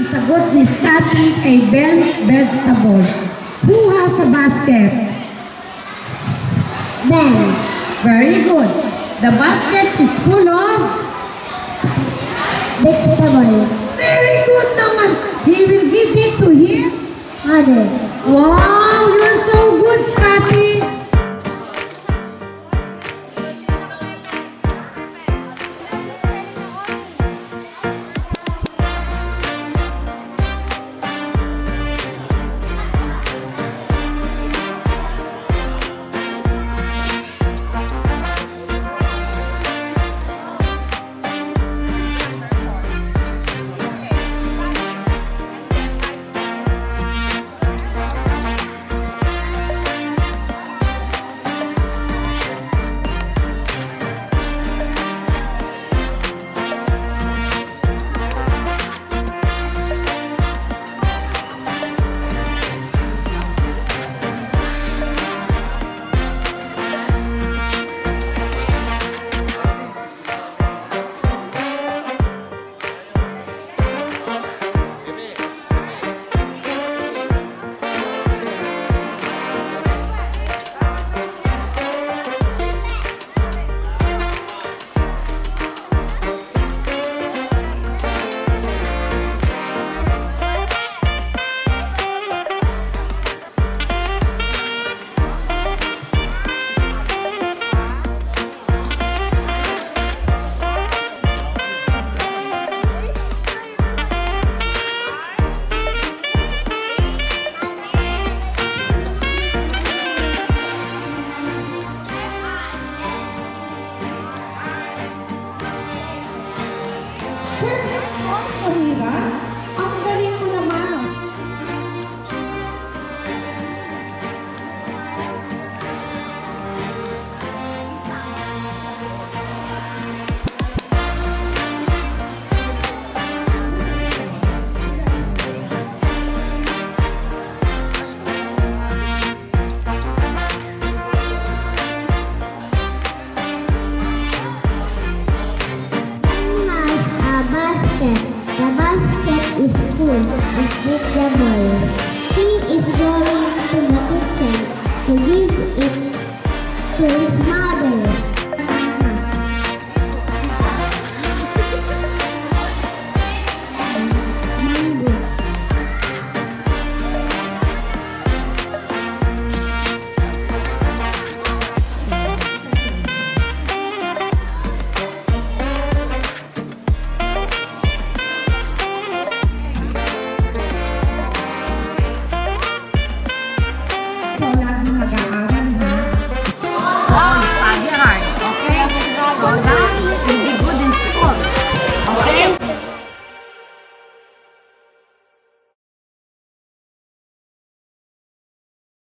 sagot ni Scotty kay Ben's Vegetable. Who has a basket? Ben. Very good. The basket is full of Vegetable. very good naman. He will give it to his Mother. wow, you're so good, Scotty. Ang galing mo naman. The basket is full of